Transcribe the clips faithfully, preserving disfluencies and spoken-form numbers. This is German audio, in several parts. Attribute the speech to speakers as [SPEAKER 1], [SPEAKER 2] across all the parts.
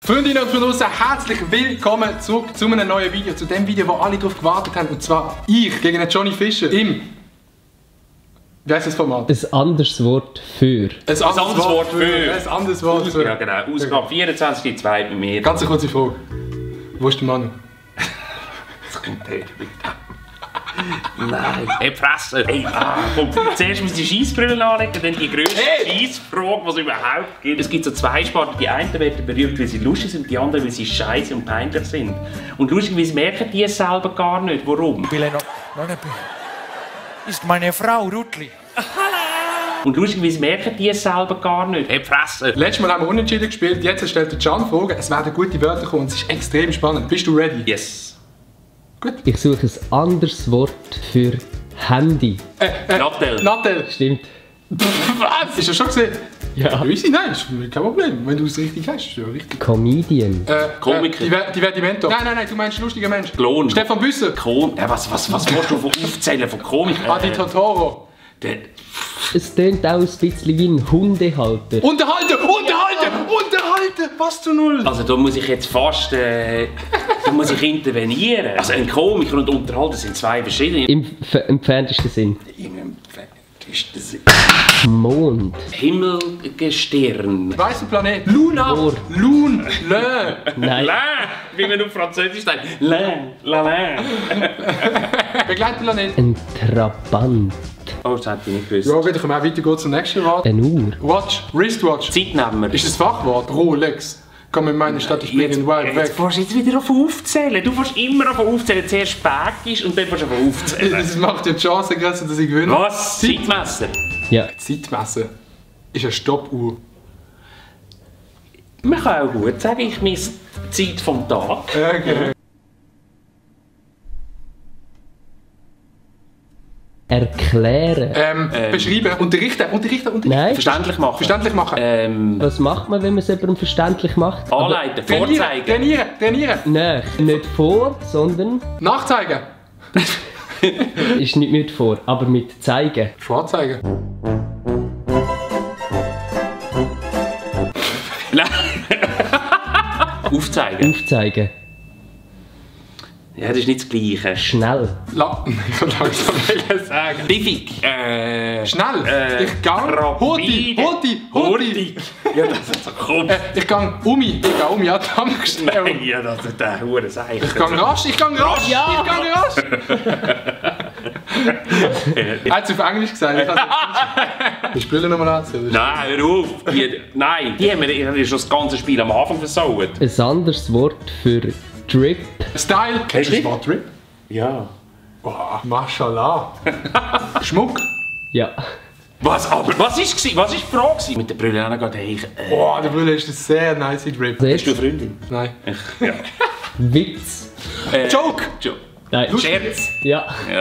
[SPEAKER 1] Freundinnen und Freunde, herzlich willkommen zurück zu einem neuen Video, zu dem Video, wo alle drauf gewartet haben, und zwar ich gegen den Johnny Fischer im... Wie heisst das Format?
[SPEAKER 2] Ein anderes Wort für.
[SPEAKER 1] Ein anderes, anderes Wort für. für. Ein anderes Wort für.
[SPEAKER 3] Ja genau, Ausgabe vierundzwanzig zwei bei mir.
[SPEAKER 1] Ganz eine kurze Frage. Wo ist der Manu?
[SPEAKER 3] Das kommt her, bitte. Nein. Hey, Fresse! Hey, ah, komm, zuerst muss ich die Scheissbrille anlegen, dann die grösste hey. Scheissfrage, die es überhaupt gibt. Es gibt so zwei Sparten. Die einen werden berühmt, weil sie lustig sind, und die anderen, weil sie scheiße und peinlich sind. Und lustigerweise merken die es selber gar nicht. Warum?
[SPEAKER 4] Ist meine Frau Rutli.
[SPEAKER 3] Und lustigerweise merken die es selber gar nicht. Hey, Fresse!
[SPEAKER 1] Letztes Mal haben wir unentschieden gespielt, jetzt stellt der Can Fragen. Es werden gute Wörter kommen und es ist extrem spannend. Bist du ready?
[SPEAKER 3] Yes.
[SPEAKER 1] Gut.
[SPEAKER 2] Ich suche ein anderes Wort für Handy.
[SPEAKER 1] Äh, äh,
[SPEAKER 3] Nattel.
[SPEAKER 1] Nattel.
[SPEAKER 2] Stimmt.
[SPEAKER 1] Was? Ist das schon gesehen?
[SPEAKER 2] Ja.
[SPEAKER 1] Easy, nein, ist kein Problem. Wenn du es richtig hast, ist ja richtig.
[SPEAKER 2] Comedian.
[SPEAKER 1] Äh,
[SPEAKER 3] Komiker.
[SPEAKER 1] Äh, Divertimento. Nein, nein, nein, du meinst lustiger Mensch.
[SPEAKER 3] Klon.
[SPEAKER 1] Stefan Büsser.
[SPEAKER 3] Klon. Ja, was, was, was willst du von aufzählen von Komikern?
[SPEAKER 1] Adi Totoro.
[SPEAKER 3] Der...
[SPEAKER 2] Es tönt auch ein bisschen wie ein Hundehalter.
[SPEAKER 1] Unterhalten! Unterhalten! Unterhalten! Was zu null!
[SPEAKER 3] Also da muss ich jetzt fast... Äh, da muss ich intervenieren. Also ein Komiker und Unterhalter sind zwei verschiedene.
[SPEAKER 2] Im entferntesten Sinn.
[SPEAKER 3] Im entferntesten Sinn.
[SPEAKER 2] Mond.
[SPEAKER 3] Himmelgestirn.
[SPEAKER 1] Weißer Planet. Luna.
[SPEAKER 2] Ohr.
[SPEAKER 1] Lun. Le.
[SPEAKER 2] Nein.
[SPEAKER 3] La, wie man auf Französisch sagt. La, la, la.
[SPEAKER 1] Begleitplanet.
[SPEAKER 2] Ein Trabant.
[SPEAKER 3] Oh, das hätte ich nicht gewusst.
[SPEAKER 1] Ja, gut, dann können wir auch weitergehen zum nächsten Wort.
[SPEAKER 2] Eine Uhr.
[SPEAKER 1] Watch. Wristwatch.
[SPEAKER 3] Zeitnehmer.
[SPEAKER 1] Ist das Fachwort? Rolex. Kann man in meiner Stadt, ich bin in Wild
[SPEAKER 3] Jetzt
[SPEAKER 1] weg.
[SPEAKER 3] fährst du jetzt wieder auf aufzählen. Du fährst immer auf aufzählen. Zuerst Bagisch und dann fährst du auf aufzählen.
[SPEAKER 1] Das macht ja die Chance größer, dass ich gewinne.
[SPEAKER 3] Was?
[SPEAKER 1] Zeit.
[SPEAKER 3] Zeitmesser.
[SPEAKER 2] Ja.
[SPEAKER 1] Zeitmesser. Ist eine Stoppuhr.
[SPEAKER 3] Man kann auch gut sagen, ich messe die Zeit vom Tag.
[SPEAKER 1] Okay.
[SPEAKER 2] Erklären.
[SPEAKER 1] Ähm,
[SPEAKER 3] Ähm.
[SPEAKER 1] beschreiben. Unterrichten. Unterrichten. Unterrichten.
[SPEAKER 2] Nein.
[SPEAKER 3] Verständlich machen.
[SPEAKER 1] Verständlich machen.
[SPEAKER 3] Ähm,
[SPEAKER 2] Was macht man, wenn man es jemandem verständlich macht?
[SPEAKER 3] anleiten,
[SPEAKER 1] Trainieren.
[SPEAKER 3] vorzeigen.
[SPEAKER 1] Trainieren. Trainieren.
[SPEAKER 2] Nein, nicht vor, sondern
[SPEAKER 1] Nachzeigen.
[SPEAKER 2] ist nicht mit vor, aber mit zeigen.
[SPEAKER 1] Vorzeigen.
[SPEAKER 3] Aufzeigen.
[SPEAKER 2] Aufzeigen.
[SPEAKER 3] Ja, das ist nicht das Gleiche.
[SPEAKER 2] Schnell.
[SPEAKER 1] La ich kann langsam nicht sagen.
[SPEAKER 3] Pfiffig. Äh,
[SPEAKER 1] Schnell.
[SPEAKER 3] Äh,
[SPEAKER 1] ich gang. Hoti.
[SPEAKER 3] rapide.
[SPEAKER 1] Hoti. Hoti.
[SPEAKER 3] Ja, das ist so komisch.
[SPEAKER 1] Äh, ich gang umi. Ich gang umi an die Tankstelle.
[SPEAKER 3] Nein, ja, das ist der hure Seich.
[SPEAKER 1] Ich gang rasch. Ich gang rasch.
[SPEAKER 2] Ja.
[SPEAKER 1] Ich gang rasch. Er hat es auf Englisch gesagt. Ich habe die Spiele nochmal anzählen.
[SPEAKER 3] Nein, hör auf. Die, nein, die haben mir ich habe schon das ganze Spiel am Anfang versaut.
[SPEAKER 2] Ein anderes Wort für Drip.
[SPEAKER 1] Style. Kennst du das Wort Drip?
[SPEAKER 3] Ja.
[SPEAKER 1] Boah, Mashallah. Schmuck.
[SPEAKER 2] Ja.
[SPEAKER 3] Was aber? Was ist gsi? Was ist die Frage gsi? Mit der Brille gerade hey, äh,
[SPEAKER 1] Boah, der Brille ist ein sehr nice Drip.
[SPEAKER 3] Bist du eine Freundin?
[SPEAKER 1] Nein.
[SPEAKER 3] Ja.
[SPEAKER 2] Witz.
[SPEAKER 3] Äh,
[SPEAKER 1] Joke.
[SPEAKER 3] Jo
[SPEAKER 2] Nein.
[SPEAKER 3] Scherz.
[SPEAKER 2] Ja.
[SPEAKER 3] Ja.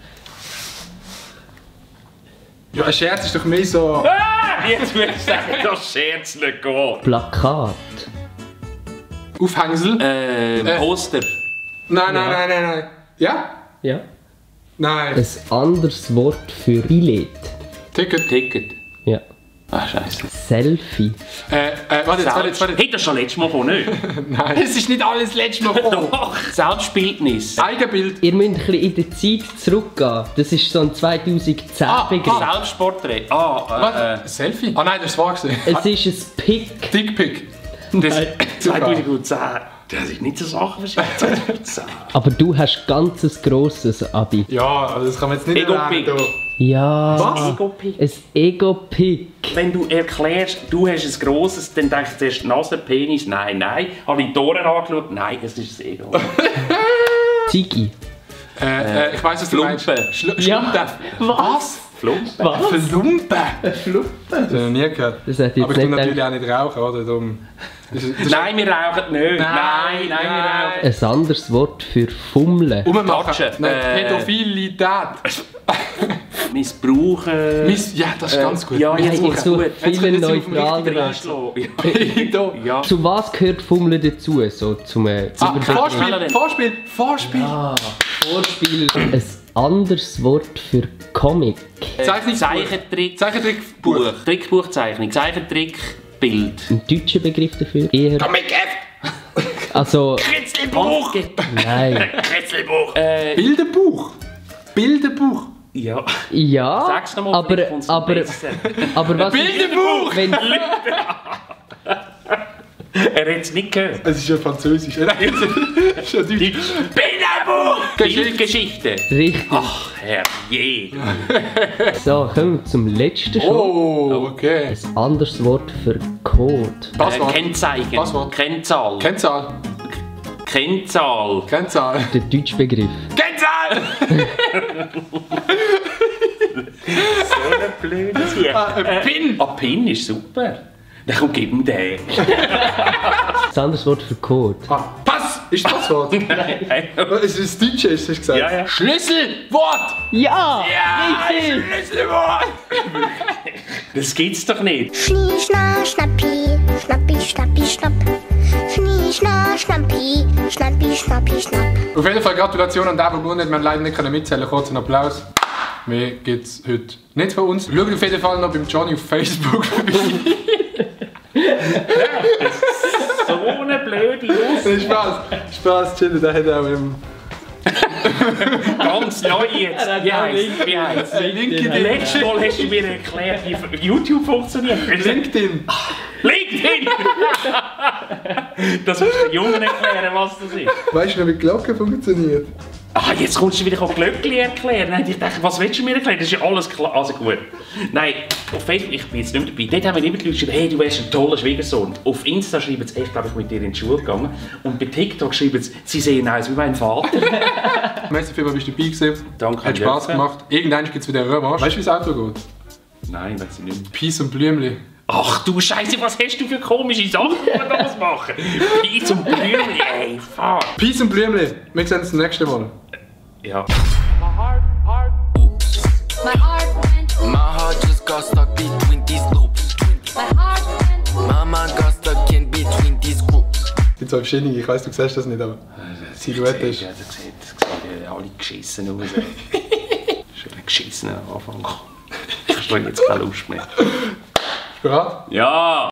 [SPEAKER 1] Ja, ein Scherz ist doch mehr so...
[SPEAKER 3] Ah, jetzt würde ich sagen, das Scherz nicht gehen.
[SPEAKER 2] Plakat.
[SPEAKER 1] Aufhängsel.
[SPEAKER 3] Äh,
[SPEAKER 1] Äh.
[SPEAKER 3] Poster.
[SPEAKER 1] Nein, nein,
[SPEAKER 2] Ja.
[SPEAKER 1] nein, nein, nein. Ja?
[SPEAKER 2] Ja.
[SPEAKER 1] Nein.
[SPEAKER 2] Ein anderes Wort für Billett.
[SPEAKER 1] Ticket.
[SPEAKER 3] Ticket.
[SPEAKER 2] Ja.
[SPEAKER 3] Ah, scheiße.
[SPEAKER 2] Selfie.
[SPEAKER 1] Äh, äh, warte jetzt, warte jetzt, warte jetzt.
[SPEAKER 3] Hey, das schon letztes Mal gekommen, nicht?
[SPEAKER 1] Nein. Es ist nicht alles letztes Mal gekommen.
[SPEAKER 3] Doch. Selbstbildnis.
[SPEAKER 1] Eigenbild.
[SPEAKER 2] Ihr müsst ein bisschen in der Zeit zurückgehen. Das ist so ein zweitausendzehn
[SPEAKER 1] Ah,
[SPEAKER 2] Begriff.
[SPEAKER 3] Selbstporträt. Ah,
[SPEAKER 1] Was?
[SPEAKER 3] äh,
[SPEAKER 1] Selfie? Ah nein, das war gewesen.
[SPEAKER 2] Es ist ein Pick.
[SPEAKER 1] Dickpick.
[SPEAKER 3] das
[SPEAKER 2] Nein.
[SPEAKER 3] zweitausendzehn. Das ist nicht so Sachen wahrscheinlich. zweitausendzehn.
[SPEAKER 2] Aber du hast ganz ein grosses Abi.
[SPEAKER 1] Ja, aber das kann man jetzt nicht
[SPEAKER 3] Ego-Pick.
[SPEAKER 1] erwähnen.
[SPEAKER 2] Ja.
[SPEAKER 1] Was?
[SPEAKER 3] Ego-Pick.
[SPEAKER 2] Ein Ego-Pick.
[SPEAKER 3] Wenn du erklärst, du hast ein grosses, dann denkst du zuerst Nase, Penis, nein, nein. Habe ich die Ohren angeschaut? Nein, es ist ein Ego.
[SPEAKER 2] Ziggy.
[SPEAKER 1] Äh, äh, ich weiss, was du meinst.
[SPEAKER 3] Flumpen.
[SPEAKER 1] Schlu
[SPEAKER 2] Ja.
[SPEAKER 1] Schlumpen. Was?
[SPEAKER 3] Flumpen.
[SPEAKER 2] Was?
[SPEAKER 1] Flumpen?
[SPEAKER 2] Flumpen?
[SPEAKER 1] Das habe ich noch nie gehört.
[SPEAKER 2] Das hätte ich
[SPEAKER 1] Aber
[SPEAKER 2] jetzt
[SPEAKER 1] ich tue
[SPEAKER 2] nicht
[SPEAKER 1] natürlich
[SPEAKER 2] gedacht.
[SPEAKER 1] auch nicht rauchen, oder? Darum. Das ist, das ist
[SPEAKER 3] Nein, wir rauchen nicht. Nein, nein, wir rauchen.
[SPEAKER 2] Ein anderes Wort für Fummeln.
[SPEAKER 1] Ummachen.
[SPEAKER 3] Touchen.
[SPEAKER 1] Nein,
[SPEAKER 3] Äh.
[SPEAKER 1] Pädophilität.
[SPEAKER 3] Missbrauchen.
[SPEAKER 1] Miss ja, das ist ganz gut.
[SPEAKER 3] Ja, jetzt
[SPEAKER 2] ich
[SPEAKER 3] kommt
[SPEAKER 2] suche
[SPEAKER 3] gut.
[SPEAKER 2] viel
[SPEAKER 1] können Sie auf dem
[SPEAKER 2] neutraler
[SPEAKER 1] richtigen
[SPEAKER 3] Einschlagen.
[SPEAKER 1] Da.
[SPEAKER 3] Ja.
[SPEAKER 2] Zu was gehört Fummeln dazu? So zum äh,
[SPEAKER 1] Ah,
[SPEAKER 2] Überblick-
[SPEAKER 1] Vorspiel, Vorspiel, Vorspiel.
[SPEAKER 2] Ah, Vorspiel. Ein anderes Wort für Comic.
[SPEAKER 1] Zeichnungsbuch.
[SPEAKER 3] Zeichentrick.
[SPEAKER 1] Zeichentrickbuch.
[SPEAKER 3] Buch. Trickbuchzeichnung. Zeichentrick. Bild.
[SPEAKER 2] Ein deutscher Begriff dafür? Eher
[SPEAKER 1] Comic F.
[SPEAKER 2] Also...
[SPEAKER 3] Kritzelbuch!
[SPEAKER 2] Nein.
[SPEAKER 3] Kritzelbuch! Äh,
[SPEAKER 1] Bilderbuch. Bilderbuch.
[SPEAKER 3] ja.
[SPEAKER 2] Ja,
[SPEAKER 3] Sag's nochmal,
[SPEAKER 2] aber,
[SPEAKER 3] vielleicht kommt's
[SPEAKER 2] aber,
[SPEAKER 3] besser.
[SPEAKER 2] aber was...
[SPEAKER 1] Bilderbuch!
[SPEAKER 2] Wenn,
[SPEAKER 3] Er hat es nicht gehört.
[SPEAKER 1] Es ist ja Französisch. Nein, es ist ja Deutsch.
[SPEAKER 3] Bilderbuch!
[SPEAKER 1] Geschichte.
[SPEAKER 3] Geschichte.
[SPEAKER 2] richtig.
[SPEAKER 3] Ach, herrje.
[SPEAKER 2] So, kommen wir zum letzten schon.
[SPEAKER 1] Oh, okay.
[SPEAKER 2] Ein anderes Wort für Code.
[SPEAKER 3] Äh,
[SPEAKER 1] Passwort.
[SPEAKER 3] Kennzeichen.
[SPEAKER 1] Passwort.
[SPEAKER 3] Kennzahl.
[SPEAKER 1] Kennzahl.
[SPEAKER 3] Kennzahl.
[SPEAKER 1] Kennzahl.
[SPEAKER 2] Der deutsche Begriff.
[SPEAKER 1] Kennzahl!
[SPEAKER 3] So ein blödes hier.
[SPEAKER 1] Ah, ein Pin.
[SPEAKER 3] Ah, Pin ist super. Dann komm, gib ihm den.
[SPEAKER 2] Ein anderes Wort für Code.
[SPEAKER 1] Ah, Pass! Ist das Passwort?
[SPEAKER 3] Nein.
[SPEAKER 1] Es ist das Deutsche, hast du gesagt?
[SPEAKER 3] Ja, ja.
[SPEAKER 1] Schlüsselwort!
[SPEAKER 2] Ja!
[SPEAKER 1] Ja!
[SPEAKER 2] Richtig!
[SPEAKER 1] Schlüsselwort!
[SPEAKER 3] Das gibt's doch nicht.
[SPEAKER 5] Schnie, schna, schnappi, schnappi, schnappi, schnapp. Schnie, schna, schnappi, schnappi, schnappi, schnapp.
[SPEAKER 1] Auf jeden Fall Gratulation an den, der gewonnen hat. Wir haben leider nicht mitzählen. Kurz einen Applaus. Mehr gibt's heute nicht von uns. Schaut auf jeden Fall noch beim Johnny auf Facebook vorbei.
[SPEAKER 3] So eine blöde Lust.
[SPEAKER 1] Nee, Spaß, Spaß, chillen, der hat auch im
[SPEAKER 3] Ganz neu jetzt. Wie heisst Wie heisst
[SPEAKER 1] LinkedIn.
[SPEAKER 3] Letztes Mal hast du mir erklärt, wie YouTube funktioniert.
[SPEAKER 1] LinkedIn.
[SPEAKER 3] LinkedIn! Das musst du den Jungen erklären, was das ist.
[SPEAKER 1] Weißt du noch, wie die Glocke funktioniert?
[SPEAKER 3] Ah, jetzt kommst du wieder Glöckli erklären. Nein, ich dachte, was willst du mir erklären? Das ist ja alles klar. Also gut. Nein, auf Facebook, ich bin jetzt nicht mehr dabei. Dort haben wir immer die Leute geschrieben, hey, du wärst ein toller Schwiegersohn. Auf Insta schreiben sie, ich glaube, ich bin mit dir in die Schule gegangen. Und bei TikTok schreiben sie, sie sehen aus wie mein Vater.
[SPEAKER 1] Merci vielmals, bist du dabei gewesen.
[SPEAKER 3] Danke,
[SPEAKER 1] Hat Spaß
[SPEAKER 3] Jürgen.
[SPEAKER 1] gemacht. Irgendwann gibt es wieder eine Revanche. Weißt du, wie das Auto geht?
[SPEAKER 3] Nein, weiß ich nicht.
[SPEAKER 1] Peace und Blümli.
[SPEAKER 3] Ach du Scheiße, was hast du für komische Sachen, die wir da machen? Peace und Blümchen, ey, fuck.
[SPEAKER 1] Peace und Blümli. Wir sehen uns das nächste Mal.
[SPEAKER 3] Ja.
[SPEAKER 6] My heart went,
[SPEAKER 7] My heart just got stuck between these loops.
[SPEAKER 6] my heart went.
[SPEAKER 7] My mind got stuck in between these groups.
[SPEAKER 1] Es gibt zwei verschiedene, ich weiss, du siehst das nicht, aber Silhouette ist...
[SPEAKER 3] Ja, das sieht, das sieht ja alle geschissen aus. Schön ein geschissener Anfang. Ich habe jetzt keine Lust mehr.
[SPEAKER 1] Bereit?
[SPEAKER 3] Ja!